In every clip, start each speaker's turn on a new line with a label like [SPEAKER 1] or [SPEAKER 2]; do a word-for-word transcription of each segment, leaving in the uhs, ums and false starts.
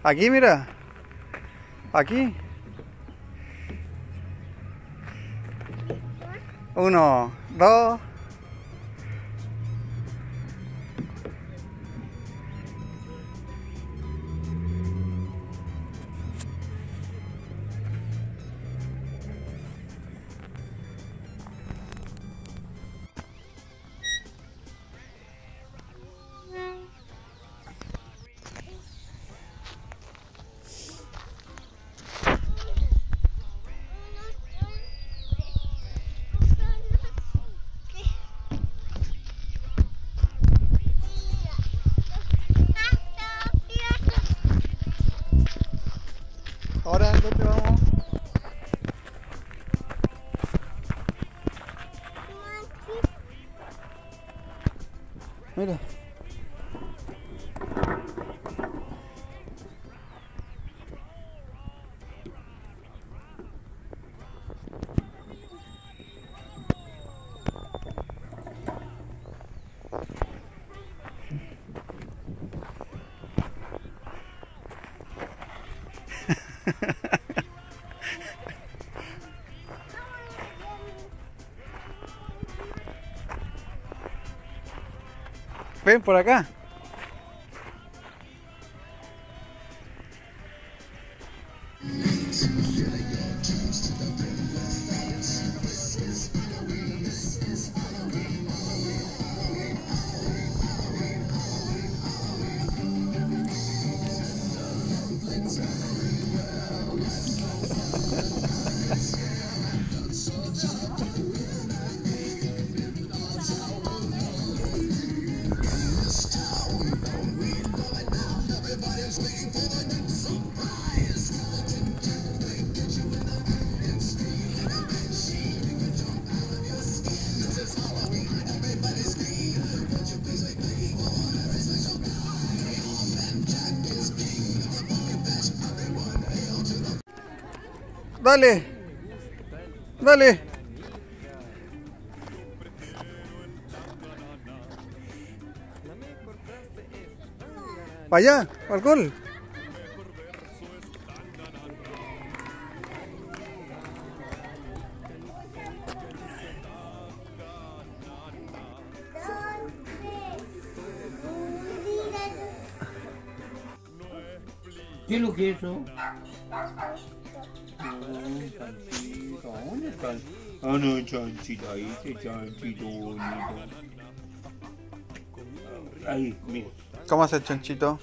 [SPEAKER 1] Aquí, mira. Aquí. Uno, dos. Ahora, ¿dónde vamos? Mira. Ven por acá. Dale, dale. Para allá, al gol.
[SPEAKER 2] ¿Qué es lo que es eso? Chanchito, ¿dónde está? Ah, no, chanchito, ahí ese chanchito bonito. Ahí, mira.
[SPEAKER 1] ¿Cómo hace el chanchito?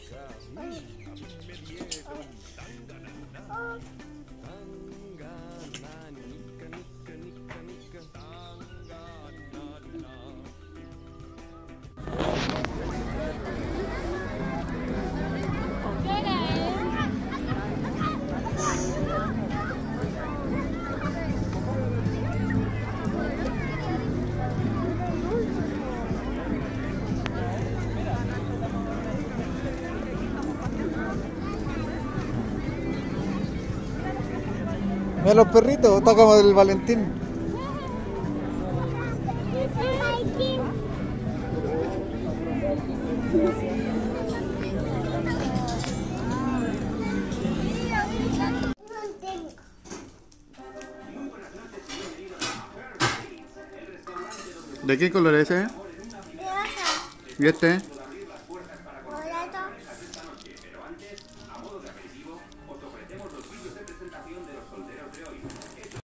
[SPEAKER 1] Mira los perritos, está como del Valentín. ¿De qué color es ese? ¿Y este?